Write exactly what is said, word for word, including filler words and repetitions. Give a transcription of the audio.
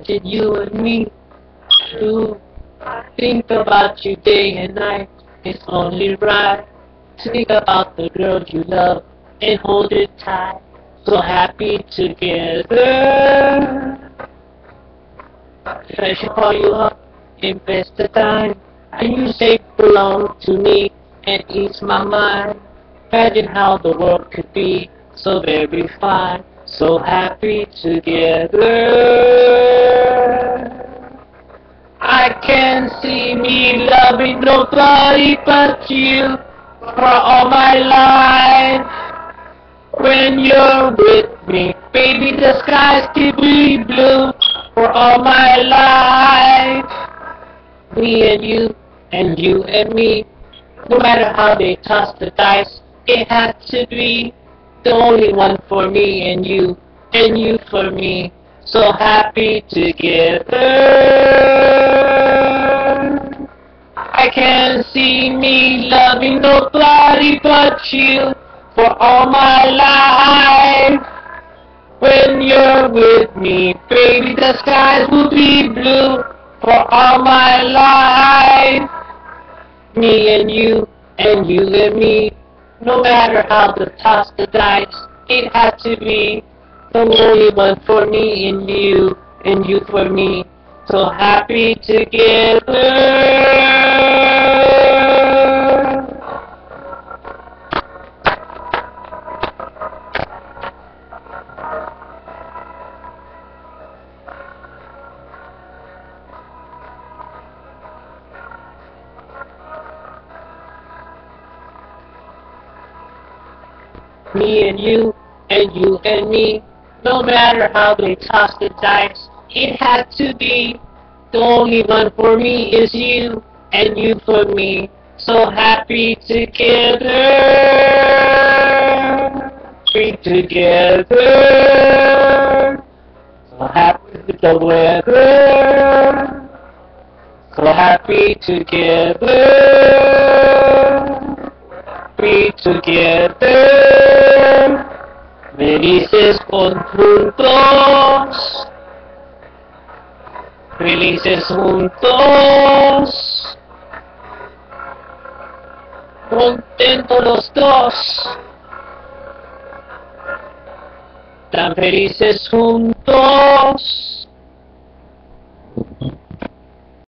wanted you and me to think about you day and night. It's only right to think about the girl you love and hold it tight. So happy together. If I should call you up, invest the time, and you say belong to me and ease my mind. Imagine how the world could be so very fine, so happy together. I can see me loving nobody but you for all my life. When you're with me, baby, the skies could be blue for all my life. Me and you, and you and me, no matter how they toss the dice, it had to be the only one for me and you, and you for me, so happy together. I can see me loving nobody but you for all my life. When you're with me, baby, the skies will be blue for all my life. Me and you, and you and me, no matter how the toss the dice, it had to be the only one for me and you, and you for me, so happy together. Me and you, and you and me, no matter how they toss the dice, it had to be the only one for me is you, and you for me, so happy together. Be together, so happy with the weather, so happy together. Be together, felices juntos, felices juntos, contentos los dos, tan felices juntos.